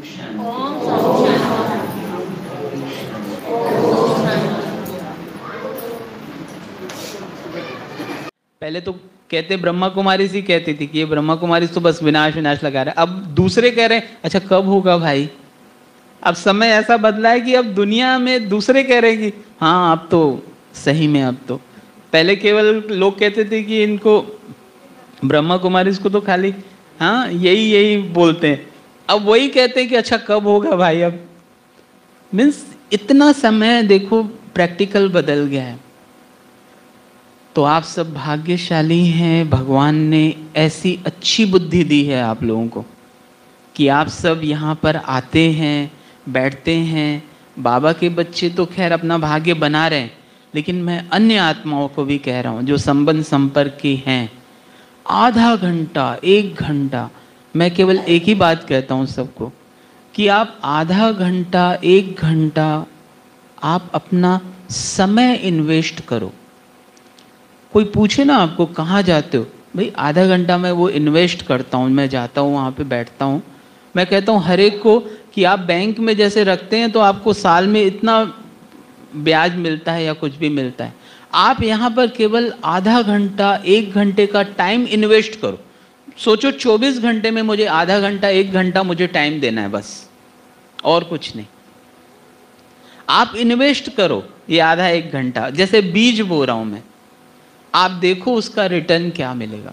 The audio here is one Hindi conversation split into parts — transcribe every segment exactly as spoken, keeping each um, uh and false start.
पहले तो कहते ब्रह्मा कुमारी सी कहती थी कि ये ब्रह्मा कुमारी तो बस विनाश विनाश लगा रहा है। अब दूसरे कह रहे हैं अच्छा कब होगा भाई। अब समय ऐसा बदला है कि अब दुनिया में दूसरे कह रहे हैं कि हाँ अब तो सही में अब तो। पहले केवल लोग कहते थे कि इनको ब्रह्मा कुमारी को तो खाली हाँ यही यही बोलते हैं। अब वही कहते हैं कि अच्छा कब होगा भाई। अब मीन्स इतना समय देखो प्रैक्टिकल बदल गया है। तो आप सब भाग्यशाली हैं, भगवान ने ऐसी अच्छी बुद्धि दी है आप लोगों को कि आप सब यहाँ पर आते हैं, बैठते हैं। बाबा के बच्चे तो खैर अपना भाग्य बना रहे हैं, लेकिन मैं अन्य आत्माओं को भी कह रहा हूँ जो संबंध संपर्क की हैं, आधा घंटा एक घंटा, मैं केवल एक ही बात कहता हूँ सबको कि आप आधा घंटा एक घंटा आप अपना समय इन्वेस्ट करो। कोई पूछे ना आपको कहाँ जाते हो, भाई आधा घंटा मैं वो इन्वेस्ट करता हूँ, मैं जाता हूँ वहाँ पे बैठता हूँ। मैं कहता हूँ हर एक को कि आप बैंक में जैसे रखते हैं तो आपको साल में इतना ब्याज मिलता है या कुछ भी मिलता है, आप यहाँ पर केवल आधा घंटा एक घंटे का टाइम इन्वेस्ट करो। सोचो चौबीस घंटे में मुझे आधा घंटा एक घंटा मुझे टाइम देना है बस, और कुछ नहीं। आप इन्वेस्ट करो ये आधा एक घंटा, जैसे बीज बो रहा हूं मैं, आप देखो उसका रिटर्न क्या मिलेगा।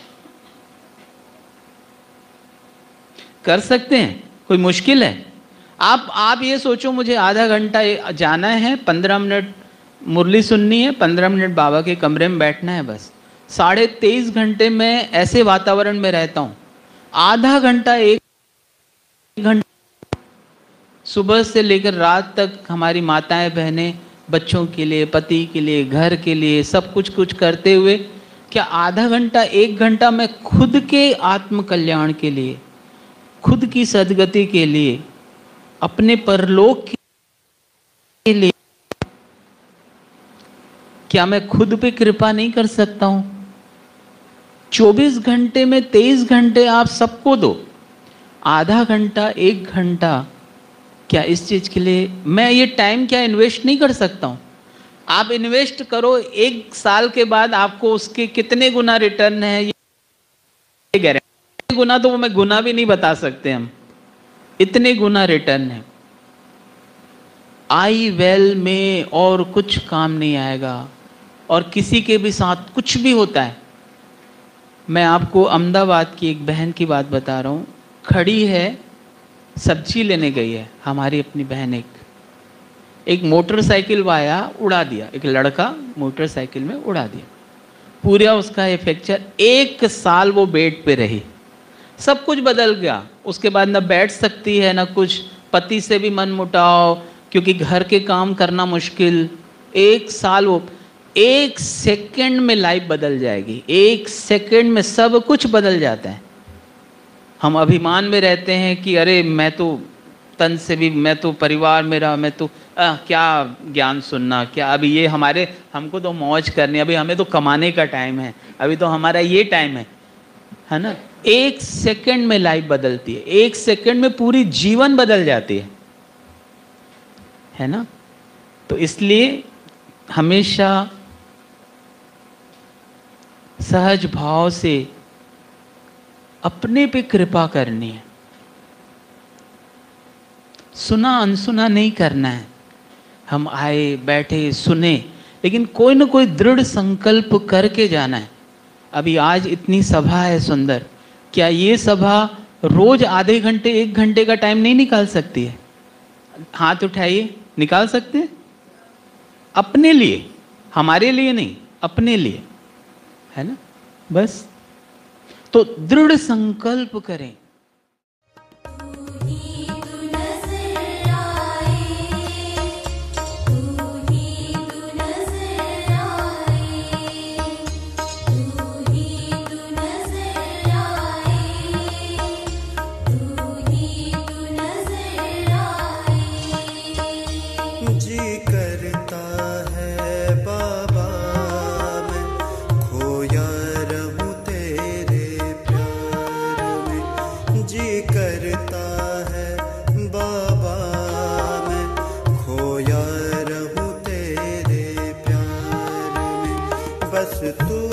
कर सकते हैं, कोई मुश्किल है? आप आप ये सोचो मुझे आधा घंटा जाना है, पंद्रह मिनट मुरली सुननी है, पंद्रह मिनट बाबा के कमरे में बैठना है, बस साढ़े तेईस घंटे में ऐसे वातावरण में रहता हूं। आधा घंटा एक घंटा सुबह से लेकर रात तक हमारी माताएं बहनें बच्चों के लिए, पति के लिए, घर के लिए सब कुछ कुछ करते हुए, क्या आधा घंटा एक घंटा मैं खुद के आत्म कल्याण के लिए, खुद की सद्गति के लिए, अपने परलोक के लिए, क्या मैं खुद पे कृपा नहीं कर सकता हूं? चौबीस घंटे में तेईस घंटे आप सबको दो, आधा घंटा एक घंटा क्या इस चीज के लिए मैं ये टाइम क्या इन्वेस्ट नहीं कर सकता हूं? आप इन्वेस्ट करो, एक साल के बाद आपको उसके कितने गुना रिटर्न है ये गारंटी। गुना तो वो मैं गुना भी नहीं बता सकते हम, इतने गुना रिटर्न है। आई वेल में और कुछ काम नहीं आएगा, और किसी के भी साथ कुछ भी होता है। मैं आपको अहमदाबाद की एक बहन की बात बता रहा हूँ, खड़ी है, सब्जी लेने गई है हमारी अपनी बहन, एक एक मोटरसाइकिल वाया उड़ा दिया, एक लड़का मोटरसाइकिल में उड़ा दिया, पूरा उसका ये फ्रैक्चर। एक साल वो बेड पे रही, सब कुछ बदल गया। उसके बाद ना बैठ सकती है ना कुछ, पति से भी मन मुटाव क्योंकि घर के काम करना मुश्किल। एक साल वो, एक सेकंड में लाइफ बदल जाएगी, एक सेकंड में सब कुछ बदल जाता है। हम अभिमान में रहते हैं कि अरे मैं तो तन से भी, मैं तो परिवार मेरा, मैं तो आ, क्या ज्ञान सुनना, क्या अभी ये हमारे, हमको तो मौज करनी, अभी हमें तो कमाने का टाइम है, अभी तो हमारा ये टाइम है, है ना। एक सेकंड में लाइफ बदलती है, एक सेकंड में पूरी जीवन बदल जाती है, है ना। तो इसलिए हमेशा सहज भाव से अपने पे कृपा करनी है, सुना अनसुना नहीं करना है। हम आए बैठे सुने, लेकिन कोई ना कोई दृढ़ संकल्प करके जाना है। अभी आज इतनी सभा है सुंदर, क्या ये सभा रोज आधे घंटे एक घंटे का टाइम नहीं निकाल सकती है? हाथ उठाइए, निकाल सकते हैं? अपने लिए, हमारे लिए नहीं, अपने लिए, है ना। बस तो दृढ़ संकल्प करें। बस तू